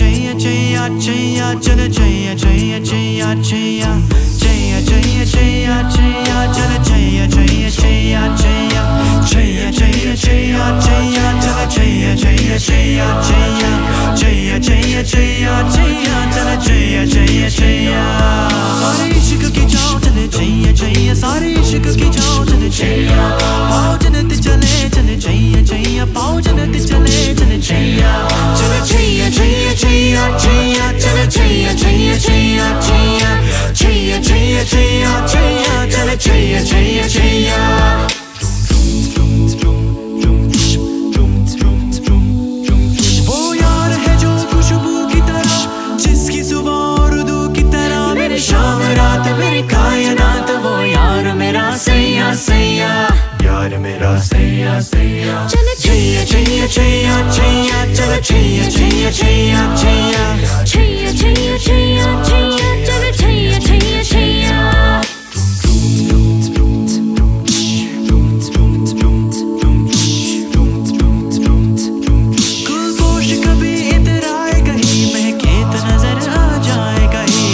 छैया छैया छैया चल छैया छैया छैया छैया छैया छैया छैया छैया चल छैया छैया छैया छैया छैया छैया छैया छैया चल छैया छैया छैया छैया छैया छैया छैया छैया चल छैया छैया छैया सारे इश्क की जाओ चले छैया छैया सारे इश्क की जाओ चले छैया पाओ जन्नत चले चले छैया छैया पाओ जन्नत चले चले छैया चले छैया छैया छैया छैया चले छैया छैया छैया छैया छैया छैया छैया छैया चले छैया छैया छैया शाम रात मेरी कायनात वो यार मेरा सैया सैया यार मेरा सैया सैया चल छैया छैया छैया छैया चल छैया छैया छैया छैया छैया छैया छैया छैया चल छैया छैया छैया गुलपोश कभी इधर आए कहीं महके तो नजर आ जाए कहीं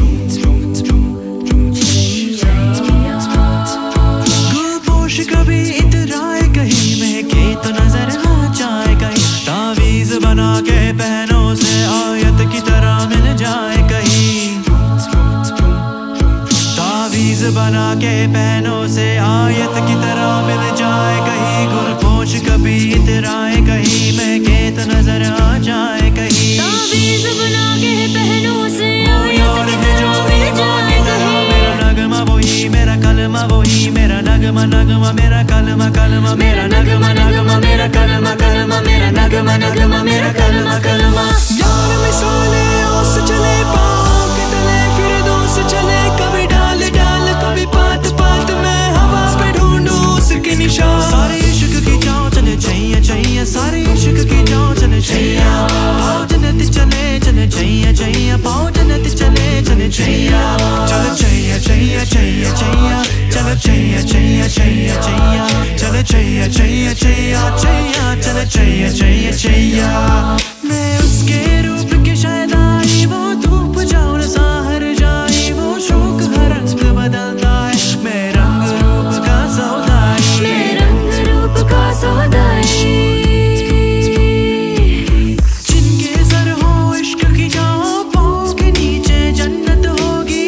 कभी इधर आए कहीं महके तो नजर आ जाए कहीं तावीज़ बना के पहनों से आयत की तरह मिल जाए कहीं तावीज़ बना के पहनों से आयत की तरह मिल जाए कहीं गुलपोश कभी इधर आए कहीं महके तो नजर आ जाए कहीं तावीज़ बना के पहनों से आयत की तरह मिल जाए कहीं मेरा नगमा वही मेरा कलमा वही मेरा नगमा नगमा मेरा कलमा कलमा मेरा नगमा नगमा मेरा कलमा कलमा मेरा नगमा नगमा मेरा कलमा कलमा यार मिसाले ओस चले पाँव के तले फिर दोस्त चले कभी डाल डाल कभी पात पात में हवा पे ढूंढूं उसके निशान सारे इश्क की जाओ चले छैया छैया सारे इश्क की जाओ चले छैया पाओ जन्नत चले चले छैया छैया पाओ जन्नत चले चले छैया चल छैया छैया छैया छैया चल छैया छैया छैया छैया चल छैया छैया छैया छैया चल छैया छैया छैया मैं उसके रूप के शायद आई वो धूप जाऊं न साहर जाई वो शौक हर रंग बदलता है मैं रंग रूप का सौदाई मैं रंग रूप का सौदाई जिनके सर हो इश्क की जाओ पाँव के नीचे जन्नत होगी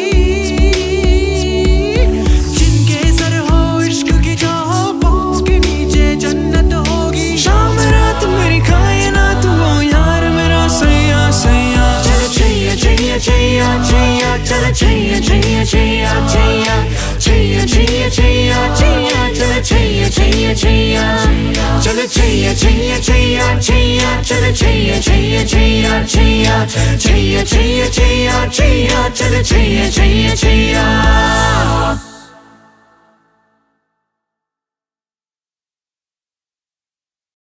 जिनके सर हो इश्क की जाओ पाँव के नीचे जन्नत होगी शाम रात मेरी कायनात वो यार मेरा सैया सैया चल छैया छैया छैया छैया चल छैया छैया छैया छैया छैया छैया छैया छैया चल छैया छैया छैया चल छैया छैया छैया छैया चल छैया छैया छैया छैया छैया छैया छैया छैया चल छैया छैया छैया